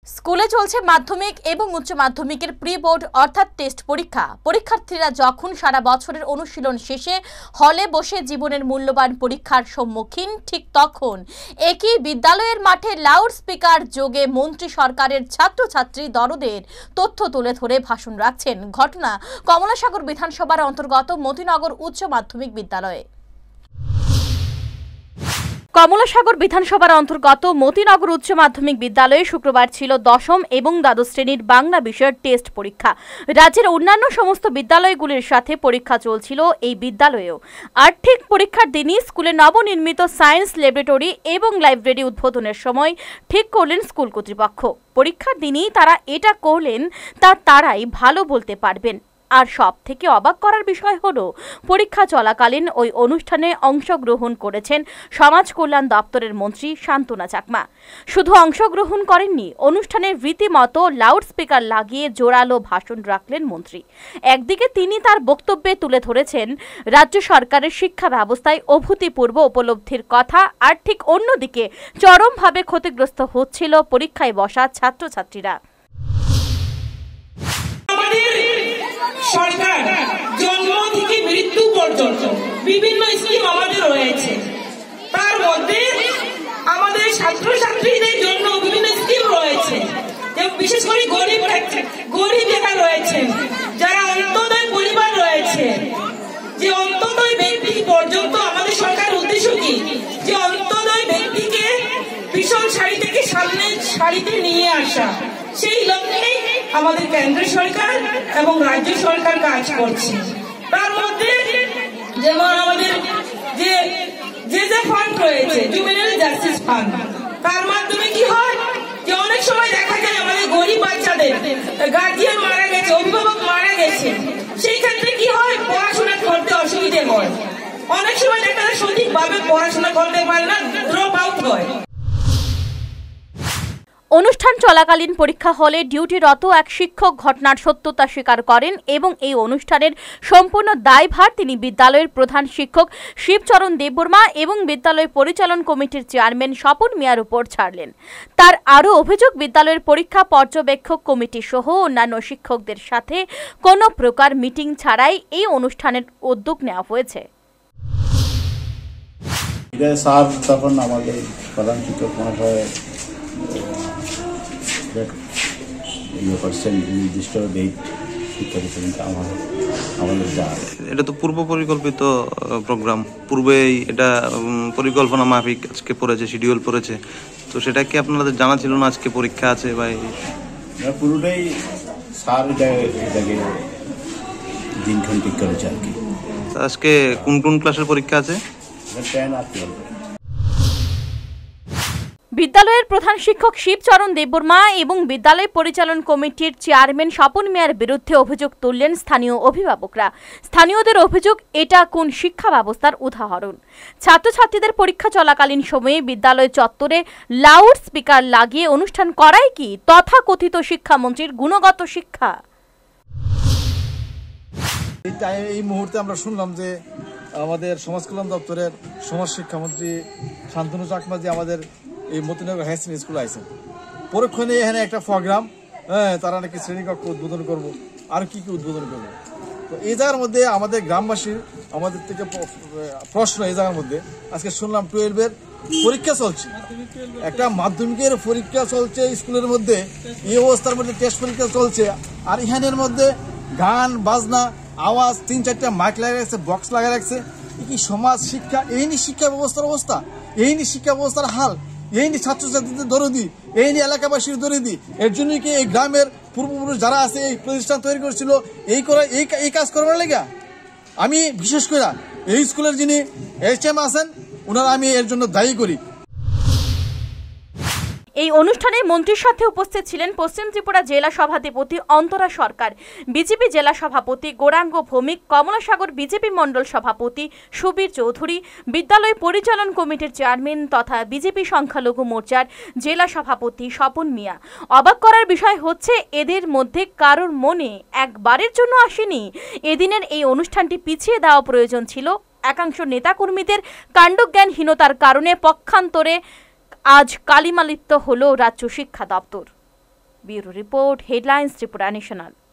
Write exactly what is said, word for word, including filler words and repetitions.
স্কুলে চলছে মাধ্যমিক এবং উচ্চ মাধ্যমিকের প্রি বোর্ড অর্থাৎ টেস্ট পরীক্ষা। পরীক্ষার্থীরা যখন সারা বছরের অনুশীলন শেষে হলে বসে জীবনের মূল্যবান পরীক্ষার সম্মুখীন, ঠিক তখন একই বিদ্যালয়ের মাঠে লাউড স্পিকার যোগে মন্ত্রী সরকারের ছাত্রছাত্রী দরদের তথ্য তুলে ধরে ভাষণ রাখছেন। ঘটনা কমলাসাগর বিধানসভার অন্তর্গত মতিনগর উচ্চ মাধ্যমিক বিদ্যালয়ে। কমলাসাগর বিধানসভার অন্তর্গত মতিনগর উচ্চ মাধ্যমিক বিদ্যালয়ে শুক্রবার ছিল দশম এবং দ্বাদশ শ্রেণীর বাংলা বিষয়ের টেস্ট পরীক্ষা। রাজ্যের অন্যান্য সমস্ত বিদ্যালয়গুলির সাথে পরীক্ষা চলছিল এই বিদ্যালয়েও। আর ঠিক পরীক্ষার দিনই স্কুলে নবনির্মিত সায়েন্স ল্যাবরেটরি এবং লাইব্রেরি উদ্বোধনের সময় ঠিক করলেন স্কুল কর্তৃপক্ষ। পরীক্ষার দিনই তারা এটা করলেন তা তারাই ভালো বলতে পারবেন। আর সব থেকে অবাক করার বিষয় হলো, পরীক্ষা চলাকালীন ওই অনুষ্ঠানে অংশগ্রহণ করেছেন সমাজ কল্যাণ দপ্তরের মন্ত্রী শান্তনা চাকমা। শুধু অংশগ্রহণ করেননি, অনুষ্ঠানের রীতিমতো লাউড স্পিকার লাগিয়ে জোরালো ভাষণ রাখলেন মন্ত্রী। একদিকে তিনি তার বক্তব্যে তুলে ধরেছেন রাজ্য সরকারের শিক্ষা ব্যবস্থায় অভূতপূর্ব উপলব্ধির কথা, আর ঠিক অন্যদিকে চরমভাবে ক্ষতিগ্রস্ত হচ্ছিল পরীক্ষায় বসা ছাত্রছাত্রীরা। সরকার জন্ম থেকে মৃত্যু পর্যন্ত বিভিন্ন স্কিম আমাদের রয়েছে, তার মধ্যে আমাদের ছাত্রছাত্রীদের জন্য বিভিন্ন স্কিম রয়েছে। বিশেষ করে গরিব গরিব যারা রয়েছে, যারা অন্তোদয় পরিবার রয়েছে, যে অন্তোদয় ব্যক্তি পর্যন্ত আমাদের সরকার উদ্দেশ্য কি, যে অন্তোদয় ব্যক্তিকে ভীষণ সারি থেকে সামনে সারিতে নিয়ে আসা। সেই লক্ষ্যে আমাদের কেন্দ্র সরকার এবং রাজ্য সরকার কাজ করছে। তার মধ্যে যেমন আমাদের যে যে যে ফান্ড রয়েছে, জুভেনাইল জাস্টিস ফান্ড, তার মাধ্যমে কি হয় যে অনেক সময় দেখা যায় আমাদের গরিব বাচ্চাদের গার্জিয়ান মারা গেছে, অভিভাবক মারা গেছে, সেই ক্ষেত্রে কি হয়, পড়াশোনা করতে অসুবিধে হয়। অনেক সময় দেখা যায় সঠিকভাবে পড়াশোনা করতে পারে না, ড্রপ আউট হয়। অনুষ্ঠান চলাকালীন পরীক্ষা হলে ডিউটিরত এক শিক্ষক ঘটনার সত্যতা স্বীকার করেন এবং এই অনুষ্ঠানের সম্পূর্ণ দায়ভার তিনি বিদ্যালয়ের প্রধান শিক্ষক শিবচরণ দেববর্মা এবং বিদ্যালয় পরিচালন কমিটির চেয়ারম্যান স্বপন মিয়ার উপর ছাড়লেন। তার আরও অভিযোগ, বিদ্যালয়ের পরীক্ষা পর্যবেক্ষক কমিটি সহ অন্যান্য শিক্ষকদের সাথে কোনো প্রকার মিটিং ছাড়াই এই অনুষ্ঠানের উদ্যোগ নেওয়া হয়েছে। এটা তো পূর্ব পরিকল্পিত প্রোগ্রাম, পূর্বেই এটা পরিকল্পনা মাফিক আজকে পড়েছে, শিডিউল পড়েছে, তো সেটা কি আপনাদের জানা ছিল না আজকে পরীক্ষা আছে? বা পুরোটাই স্যার এটাকে দিনক্ষণ ঠিক করেছে আর কি। আজকে কোন কোন ক্লাসের পরীক্ষা আছে? বিদ্যালয়ের প্রধান শিক্ষক শিবচরণ দেববর্মা এবং বিদ্যালয় পরিচালন কমিটির চেয়ারম্যান স্বপন মিয়ার বিরুদ্ধে অভিযোগ তুললেন স্থানীয় অভিভাবকরা। স্থানীয়দের অভিযোগ, এটা কোন শিক্ষা ব্যবস্থার উদাহরণ? ছাত্রছাত্রীদের পরীক্ষা চলাকালীন সময়ে বিদ্যালয় চত্বরে লাউড স্পিকার লাগিয়ে অনুষ্ঠান করাই কি তথাকথিত শিক্ষামন্ত্রীর গুণগত শিক্ষা? এই মুহূর্তে আমরা শুনলাম যে আমাদের সমাজ কল্যাণ দপ্তরের সমাজ শিক্ষামন্ত্রী শান্তনু চাকমা যে আমাদের এই মতিনগর হাই সেকেন্ডারি স্কুল আইসেন, পরক্ষণে এখানে একটা প্রোগ্রাম, হ্যাঁ তারা নাকি শ্রেণীকক্ষ উদ্বোধন করবো, আর কি কি উদ্বোধন করবো। তো এই জায়গার মধ্যে আমাদের গ্রামবাসীর আমাদের থেকে প্রশ্ন, এই জায়গার মধ্যে আজকে শুনলাম টুয়েলভের পরীক্ষা চলছে, একটা মাধ্যমিকের পরীক্ষা চলছে স্কুলের মধ্যে, এই অবস্থার মধ্যে টেস্ট পরীক্ষা চলছে, আর এখানের মধ্যে গান বাজনা আওয়াজ, তিন চারটা মাইক লাগা রাখছে, বক্স লাগা রাখছে। কি সমাজ শিক্ষা, এই নিয়ে শিক্ষা ব্যবস্থার অবস্থা, এই নিয়ে শিক্ষা ব্যবস্থার হাল, এই নিয়ে ছাত্রছাত্রীদের দরদি, এই নিয়ে এলাকাবাসীর দরদি। এর জন্যই কি এই গ্রামের পূর্বপুরুষ যারা আছে এই প্রতিষ্ঠান তৈরি করেছিল এই করা এই কাজ করবার লেগে। আমি বিশেষ করে এই স্কুলের যিনি এইচ এম আছেন, ওনারা আমি এর জন্য দায়ী করি। এই অনুষ্ঠানে মন্ত্রীর সাথে উপস্থিত ছিলেন পশ্চিম ত্রিপুরা জেলা সভাধিপতি অন্তরা সরকার, বিজেপি জেলা সভাপতি গৌরাঙ্গ ভৌমিক, কমলাসাগর বিজেপি মণ্ডল সভাপতি সুবীর চৌধুরী, বিদ্যালয় পরিচালন কমিটির চেয়ারম্যান তথা বিজেপি সংখ্যালঘু মোর্চার জেলা সভাপতি স্বপন মিয়া। অবাক করার বিষয় হচ্ছে, এদের মধ্যে কারোর মনে একবারের জন্য আসেনি এদিনের এই অনুষ্ঠানটি পিছিয়ে দেওয়া প্রয়োজন ছিল। একাংশ নেতাকর্মীদের কাণ্ডজ্ঞানহীনতার কারণে পক্ষান্তরে আজ কালিমালিপ্ত হলো রাজ্য শিক্ষা দপ্তর। Bureau report, headlines Tripura national.